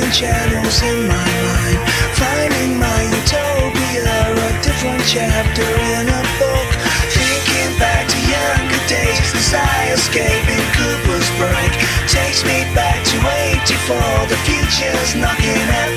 different channels in my mind, finding my utopia, a different chapter in a book. Thinking back to younger days as I escape in Cooper's break. Takes me back to 84, the future's knocking at